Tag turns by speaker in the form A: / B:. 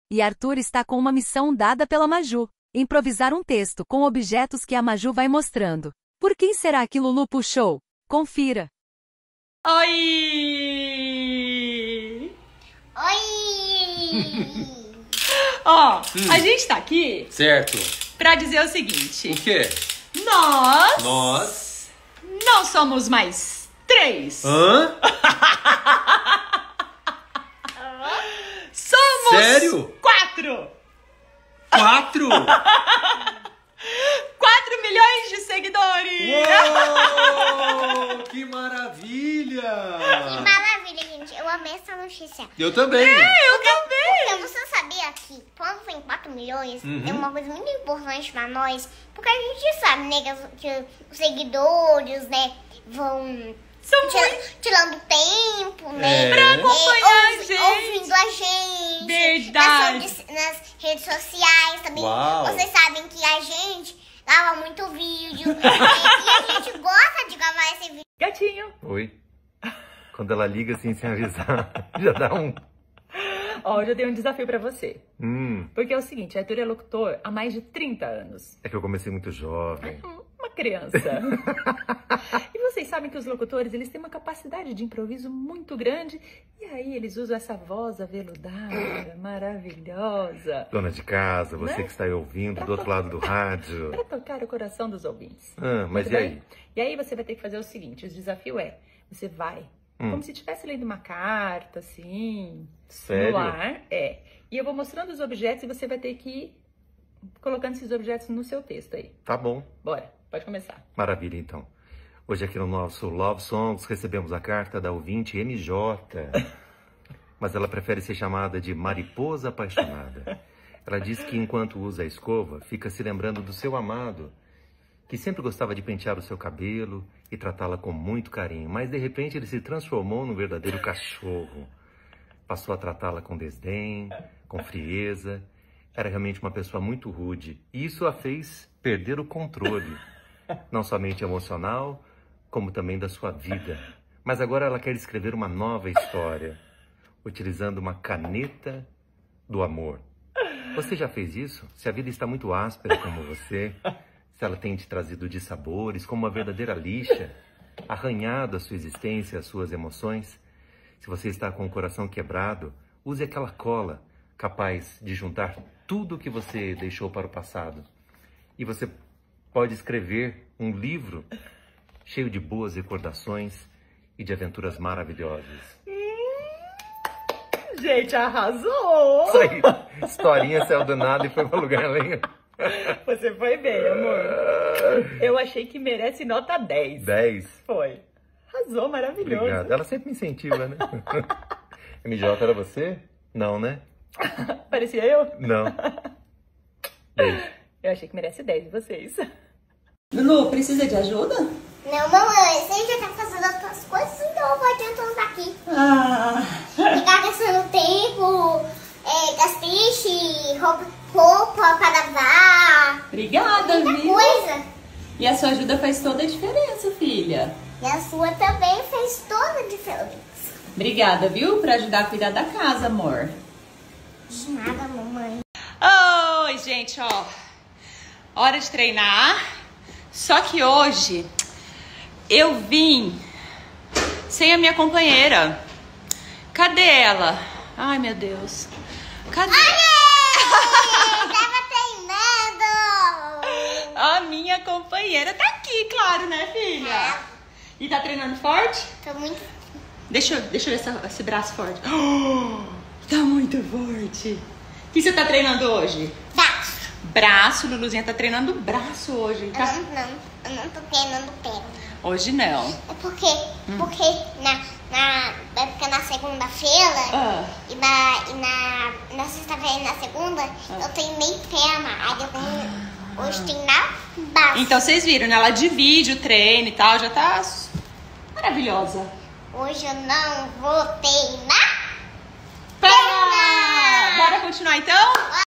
A: e Arthur está com uma missão dada pela Maju: improvisar um texto com objetos que a Maju vai mostrando. Por quem será que Lulu puxou? Confira.
B: Oi!
C: Oi!
B: Ó, a gente tá aqui
D: Certo.
B: pra dizer o seguinte.
D: O quê?
B: Nós não somos mais 3.
D: Hã?
B: Somos
D: Sério?
B: 4.
D: 4?
B: 4 milhões de seguidores!
D: Uou! Que maravilha!
C: Que maravilha, gente. Eu amei essa notícia.
D: Eu também.
B: Eu também!
C: Porque você sabia que quando vem 4 milhões é uma coisa muito importante pra nós. Porque a gente sabe, né, que os seguidores, né, vão tirando tempo, né?
B: Pra acompanhar a gente.
C: Ouvindo a gente.
B: Verdade.
C: Nas redes sociais também.
D: Uau.
C: Vocês sabem que a gente grava muito vídeo. E a gente gosta de gravar esse vídeo.
B: Gatinho.
E: Oi. Quando ela liga assim sem avisar, já dá um...
B: Ó, eu já tenho um desafio pra você.
E: Porque
B: é o seguinte, Arthur é locutor há mais de 30 anos.
E: é que eu comecei muito jovem.
B: Uma criança. E vocês sabem que os locutores, eles têm uma capacidade de improviso muito grande. E aí eles usam essa voz aveludada, maravilhosa,
E: Dona de casa, você
B: Né?
E: que está aí ouvindo do outro lado do rádio.
B: para tocar o coração dos ouvintes.
E: Mas
B: Tudo
E: e
B: bem?
E: aí?
B: E aí você vai ter que fazer o seguinte, o desafio é, você vai, como se estivesse lendo uma carta, assim,
E: Sério?
B: no ar, E eu vou mostrando os objetos e você vai ter que ir colocando esses objetos no seu texto aí.
E: Tá bom.
B: Bora, pode começar.
E: Maravilha, então. Hoje aqui no nosso Love Songs recebemos a carta da ouvinte MJ. Mas ela prefere ser chamada de Mariposa Apaixonada. Ela diz que enquanto usa a escova, fica se lembrando do seu amado, que sempre gostava de pentear o seu cabelo e tratá-la com muito carinho. Mas de repente ele se transformou num verdadeiro cachorro. Passou a tratá-la com desdém, com frieza. Era realmente uma pessoa muito rude. E isso a fez perder o controle, não somente emocional, como também da sua vida. Mas agora ela quer escrever uma nova história, utilizando uma caneta do amor. Você já fez isso? Se a vida está muito áspera como você, se ela tem te trazido dissabores, como uma verdadeira lixa, arranhado a sua existência, as suas emoções, se você está com o coração quebrado, use aquela cola capaz de juntar tudo o que você deixou para o passado. E você pode escrever um livro cheio de boas recordações e de aventuras maravilhosas.
B: Gente, arrasou!
E: Isso aí, historinha saiu do nada e foi para lugar além.
B: Você foi bem, amor. Eu achei que merece nota 10.
E: 10.
B: Foi. Arrasou, maravilhoso.
E: Obrigado. Ela sempre me incentiva, né? MJ, era você? Não, né?
B: Parecia eu?
E: Não. Beijo.
B: Eu achei que merece 10 de vocês. Lulu, precisa de ajuda?
C: Não, mamãe, você já tá fazendo outras coisas, então eu vou adiantando aqui. Ficar gastando tempo, gastriche, roupa para lavar.
B: Obrigada,
C: Muita
B: viu?
C: coisa.
B: E a sua ajuda faz toda a diferença, filha.
C: E a sua também fez toda a diferença.
B: Obrigada, viu? Por ajudar a cuidar da casa, amor.
C: De nada, mamãe.
B: Oi, gente, ó. Hora de treinar. Só que hoje eu vim sem a minha companheira. Cadê ela? Ai, meu Deus. Cadê?
C: Tava treinando.
B: A minha companheira tá aqui, claro, né, filha? E tá treinando forte?
C: Tô muito...
B: Deixa eu ver esse braço forte. Tá muito forte. O que você tá treinando hoje?
C: Braço.
B: Braço, Luluzinha tá treinando braço hoje. Tá?
C: Eu não tô treinando perna.
B: Hoje não.
C: É porque na segunda-feira e na sexta-feira e na segunda eu treinei perna. Aí eu tenho hoje treinar braço.
B: Então vocês viram, né? Ela divide o treino e tal, já tá maravilhosa.
C: Hoje eu não vou treinar
B: Perna! Bora continuar então?